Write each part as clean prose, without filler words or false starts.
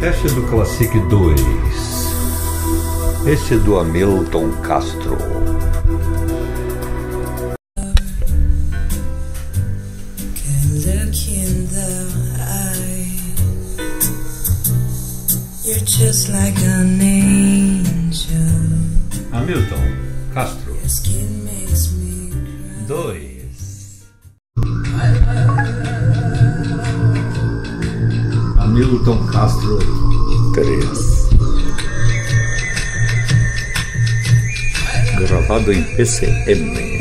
Teste do Classic 2. Esse é do Hamilton Castro. You're just like an angel. Hamilton Castro. 2. Hamilton Castro 3. Gravado em PCM.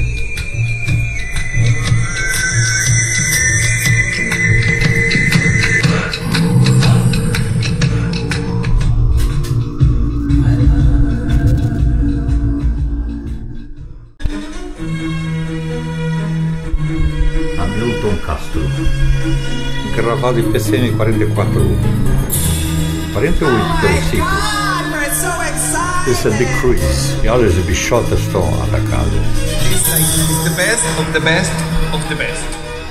Hamilton Castro. Gravado em PCM 44. 48 pelo ciclo. Esse é The Cruise. E olha, as bichotas estão atacadas. It's the best of the best of the best.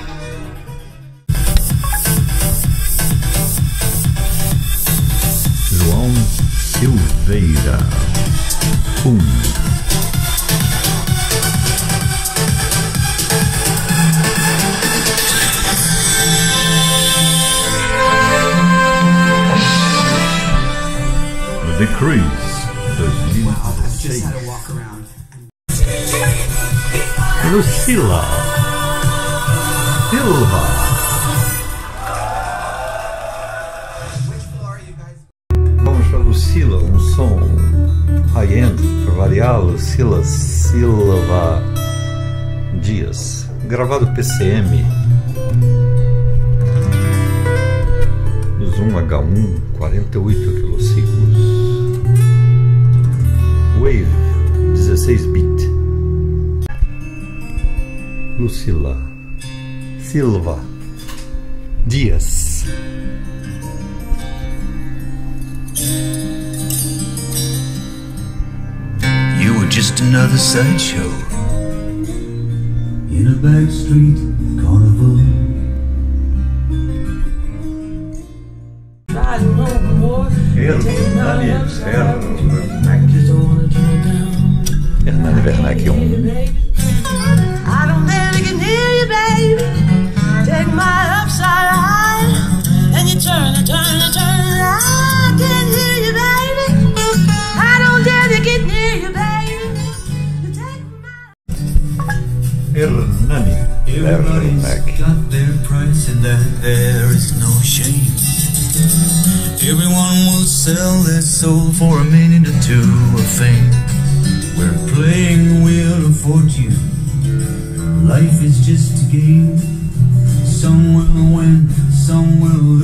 João Silveira. 1. The Cruise 2016. Lucila Silva. Vamos para Lucila, um som high-end para variar. Lucila Silva Dias, gravado PCM no Zoom H1 48 kilociclos. Wave 16-bit. Lucila Silva Dias. You were just another sideshow in a backstreet carnival. Hernani Werneck 1. I don't think I can hear you, baby. Take my upside high, and you turn. I can't hear you, baby. I don't dare to get near you, baby. You take my... Hernani Everybody's Werneck. got their price, and that there is no shame. Everyone will sell their soul for a minute or two of fame. We're playing the wheel of fortune. Life is just a game. Some will win, some will lose.